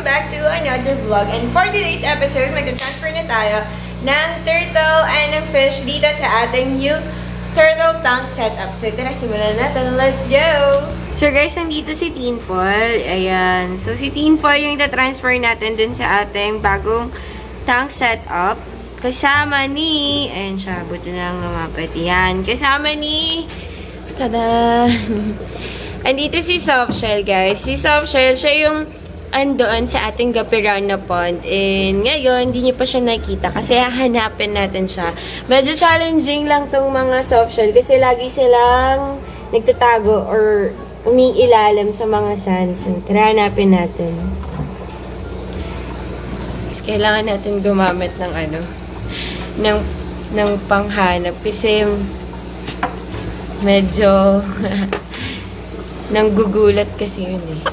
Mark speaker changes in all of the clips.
Speaker 1: back to another vlog. And for today's episode, mag-transfer na tayo ng turtle and ng fish dito sa ating new turtle tank setup. So tara, simulan natin. Let's go! So guys, nandito si Tinfoil. Ayan. So si Tinfoil yung ita-transfer natin dun sa ating bagong tank setup. Kasama ni... Ayan siya. Buti na lang lumapit. Yan. Kasama ni... Tada! Andito si Softshell, guys. Si Softshell, siya yung andoon sa ating Gapirana Pond. And ngayon, hindi niyo pa siya nakita kasi hahanapin natin siya. Medyo challenging lang tong mga Softshell kasi lagi silang nagtatago or umiilalim sa mga sands. So, tara, hanapin natin. Mas kailangan natin gumamit ng ano, ng panghanap kasi medyo nanggugulat kasi yun eh.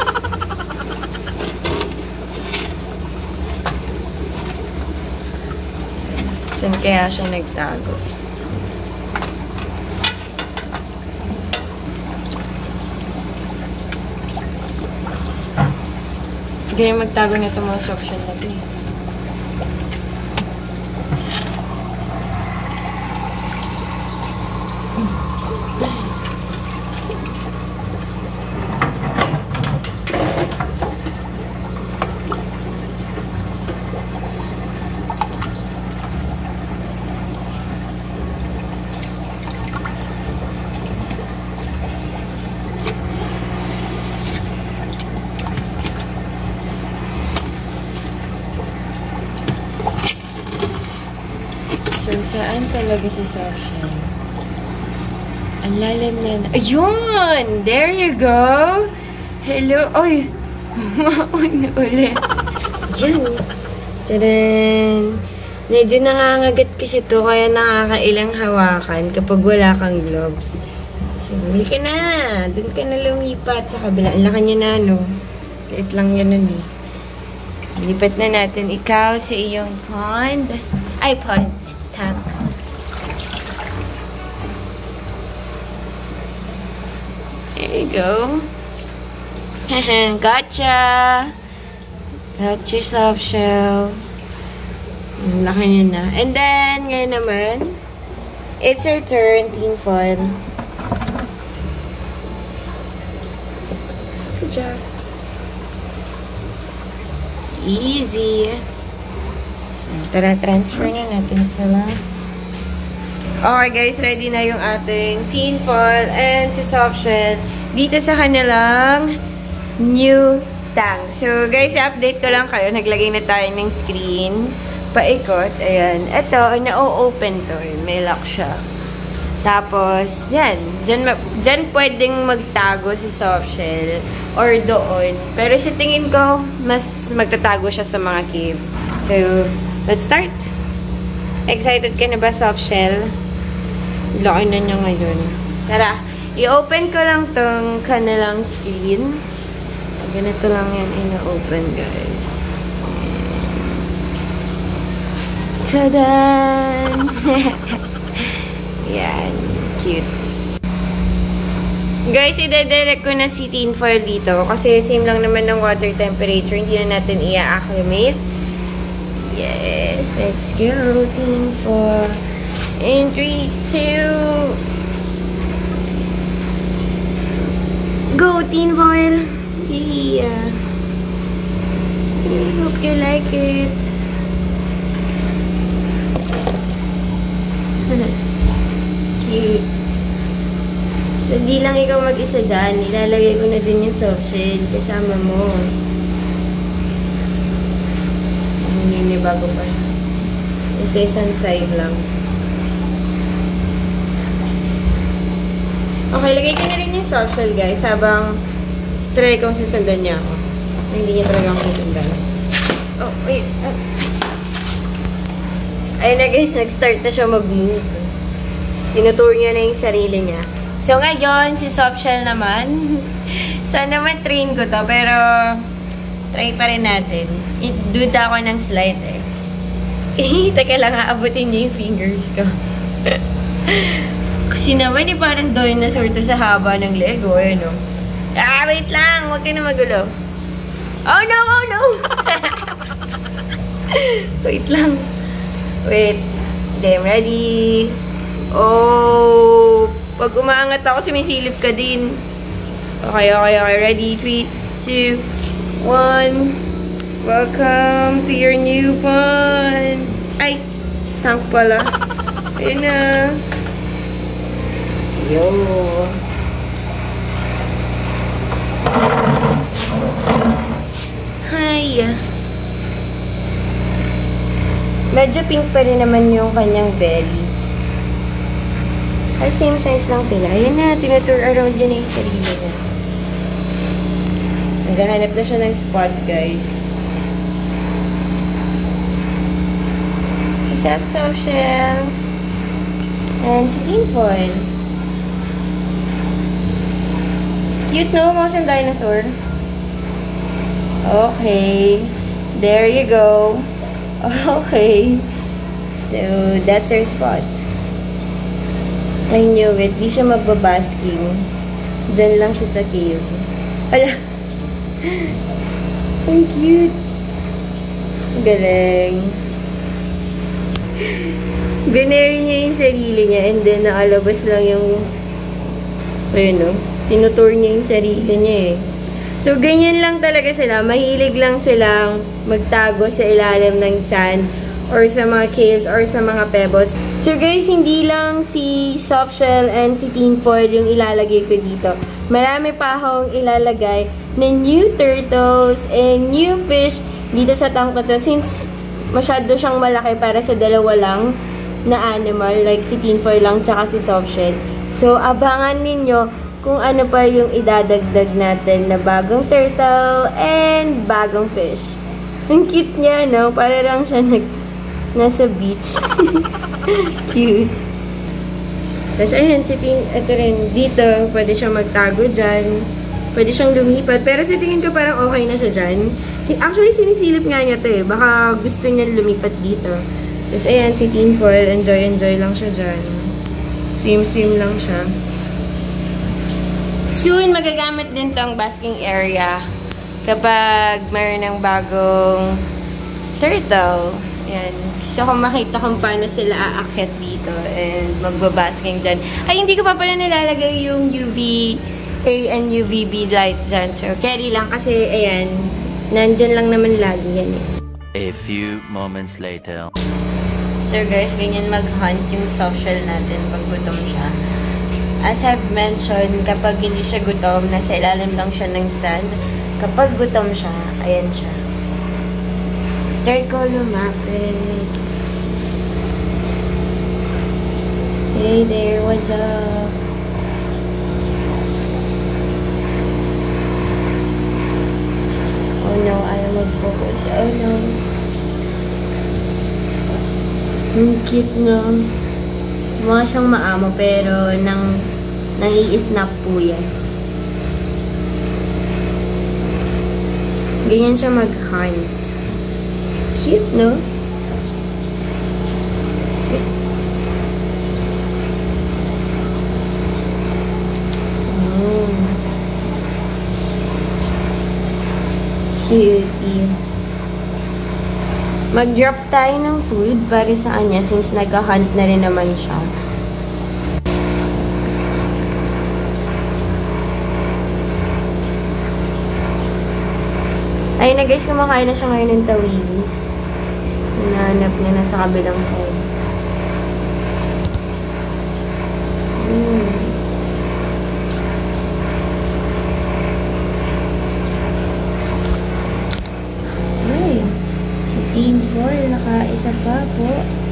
Speaker 1: Saan kaya siya nagtago? Ganyan magtago na itong mga suction na ito eh. So, saan talaga si Softshell? Ang lalim na... Ayun! There you go! Hello! Oy! Mauna ulit. Yan! Tadaan! Medyo nangangagat kasi ito, kaya nakakailang hawakan kapag wala kang gloves. So, huli ka na! Doon ka na lumipat sa kabila. Ang laki niya na, no? Kahit lang yan nun, eh. Lipat na natin ikaw sa iyong pond. Ay, pond. Tank. There you go. Gotcha! Gotcha, Softshell. Laki niya na. And then, ngayon naman, it's your turn, Tinfoil. Good job. Easy. Tara, transfer na natin sila. Okay guys, ready na yung ating Tinfoil and si Softshell dito sa kanilang new tank. So guys, update ko lang kayo. Naglagay na tayo ng screen. Paikot. Ayan. Ito, na-open to. May lock siya. Tapos, yan. Diyan pwedeng magtago si Softshell or doon. Pero sa tingin ko, mas magtatago siya sa mga caves. So, let's start. Excited ka na ba, Softshell? Laki na niya ngayon. Tara, i-open ko lang tong kanilang screen. Ganito lang yan ina-open, guys. Tadaan! Yan. Cute. Guys, i-direct ko na si Tinfoil dito. Kasi same lang naman ng water temperature. Hindi na natin i-acclimate. Yes, let's go, Tinfoil. In 3, 2... Go, Tinfoil! Yeah. I hope you like it. Cute. So, di lang ikaw mag-isa dyan. Ilalagay ko na din yung Softshell kasama mo. Hindi bago pa siya. Isa-isang side lang. Okay, lagay ko na rin yung Softshell, guys. Habang try kong susundan niya ako. Hindi niya talaga akong susundan. Oh, wait. Ayun na, guys. Nag-start na siya mag-move. Tinutour niya na yung sarili niya. So, ngayon, si Softshell naman. Sana naman train ko to, pero try pa rin natin. Duda ako ng slide eh. Teka lang, aabutin niya yung fingers ko. Kasi naman, parang dinosaur to sa haba ng leg. O, yun o. Ah, wait lang. Huwag ka na magulo. Oh no, oh no! Wait lang. Wait. Okay, I'm ready. Oh! Pag umaangat ako, sumisilip ka din. Okay. Ready? 3, 2, 1. Welcome to your new pond. Ay! Tank pala. Ayun na. Yo! Hi! Medyo pink pa rin naman yung kanyang belly. Ay, same size lang sila. Ayan na, tinutur around yun na yung sarili niya. Naghahanap na siya ng spot, guys. What's up, Social? And si Tinfoil. Cute, no? Mga siyang dinosaur. Okay. There you go. Okay. So, that's her spot. I knew it. Di siya magbabasking. Diyan lang siya sa cave. Hala. Ang cute. Galing. Binary niya yung sarili niya and then nakalabas lang yung ayun, no? Tinutur niya yung sarili niya eh. So, ganyan lang talaga sila. Mahilig lang silang magtago sa ilalim ng sand or sa mga caves or sa mga pebbles. So, guys, hindi lang si Softshell and si Tinfoil yung ilalagay ko dito. Marami pa akong ilalagay na new turtles and new fish dito sa tank na to since masyado siyang malaki para sa dalawa lang na animal like si Tinfoil lang tsaka si Softshell. So, abangan ninyo kung ano pa yung idadagdag natin na bagong turtle and bagong fish. Ang cute niya, no? Para lang siya nasa beach. Cute. Tapos, ayun, ito rin, dito, pwede siyang magtago dyan. Pwede siyang lumipat. Pero sa tingin ko parang okay na siya dyan. Actually, sinisilip nga niya ito eh. Baka gusto niya lumipat dito. Tapos, ayan, si Tinfoil, enjoy lang siya dyan. Swim lang siya. Soon, magagamit din tong basking area kapag mayroon ng bagong turtle. Yan. Gusto ko makita kung paano sila aakyat dito and magbabasking dyan. Ay, hindi ko pa pala nilalagay yung UVA and UVB light dyan. So, carry lang kasi, ayan, nandyan lang naman lagi yan eh.
Speaker 2: A few moments later.
Speaker 1: So, guys, ganyan mag-hunt yung Softshell natin pag gutom siya. As I've mentioned, kapag hindi siya gutom, nasa ilalim lang siya ng sand. Kapag gutom siya, ayan siya. Try ko lumapit. Hey there, what's up? Oh no, ayaw mag-focus. Oh no. Ang cute no. Mukha siyang maamo pero nang-i-snap po yan. Ganyan siya mag-hunt. Cute, no? Cute. Oh. Cutie. Mag-drop tayo ng food para sa kanya since nag-hunt na rin naman siya. Ayun na guys, kumakain na siya ngayon ng tawilis. Hinahanap niya na sa kabilang side. Ay, si Tinfoil, nakaisa pa po.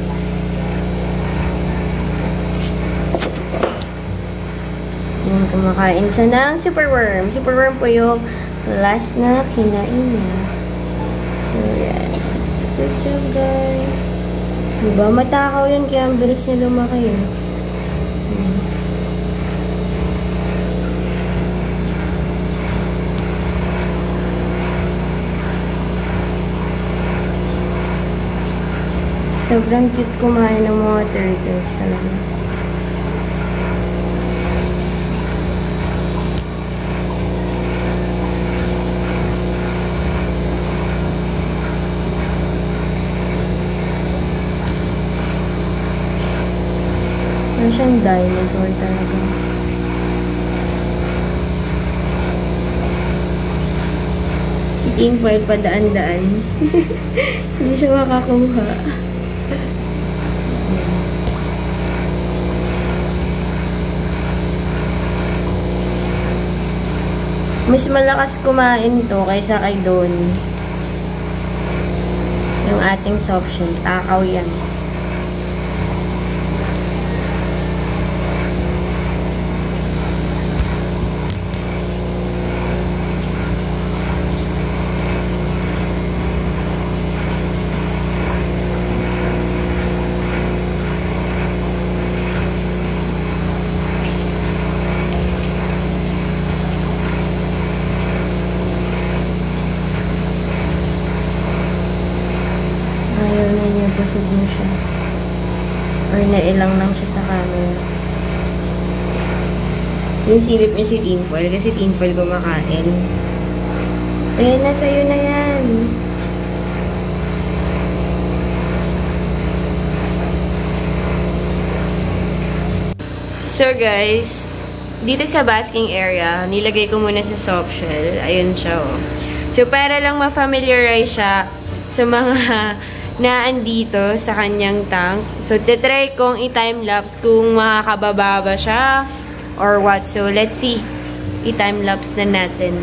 Speaker 1: Ayan, kumakain siya ng superworm. Superworm po yung last na kinain niya. So, yan. Good job, guys. Diba? Matakaw yun, kaya ang bilis niya lumaki. Sobrang cute kumain ng mga turtles talaga. Ano siyang dinosaur talaga. Si Tinfoil padaan-daan. Hindi siya makakuha. Mas malakas kumain to kaysa kay Donnie. Yung ating soft shell. Takaw yan. Busog mo siya. Or nailang lang siya sa camera. Yung silip niya si Tinfoil. Kasi Tinfoil kumakain. Ayan, nasa'yo na yan. So guys, dito sa basking area, nilagay ko muna sa soft shell. Ayun siya, oh. So para lang ma-familiarize siya sa mga na andito sa kanyang tank. So, titry kong i-timelapse kung makakababa ba siya or what. So, let's see. I-timelapse na natin.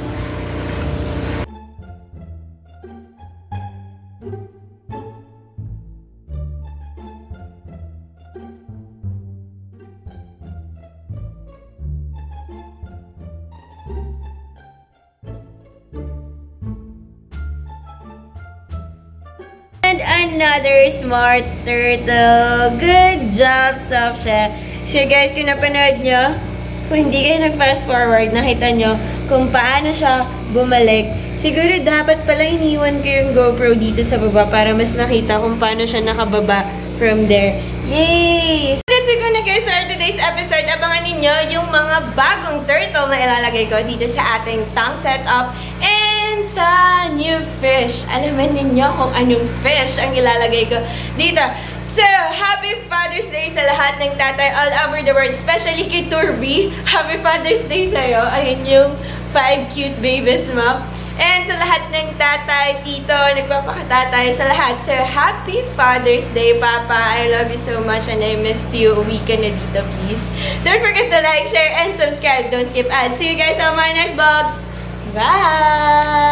Speaker 1: And another smart turtle. Good job, Soft Shell. So guys, kung napanood nyo, kung hindi kayo nag-fast forward, nakita nyo kung paano siya bumalik. Siguro dapat pala iniwan ko yung GoPro dito sa baba para mas nakita kung paano siya nakababa from there. Yay! So that's it na guys for today's episode. Abangan ninyo yung mga bagong turtle na ilalagay ko dito sa ating tank setup. And sa new fish. Alaman ninyo kung anong fish ang ilalagay ko dito. So, Happy Father's Day sa lahat ng tatay all over the world. Especially kay Turby. Happy Father's Day sa'yo. Ayun yung 5 cute babies mo. And sa lahat ng tatay, tito, nagpapakatatay sa lahat. So, Happy Father's Day, Papa. I love you so much and I missed you. Uwi ka na dito, please. Don't forget to like, share, and subscribe. Don't skip ads. See you guys on my next vlog. Bye!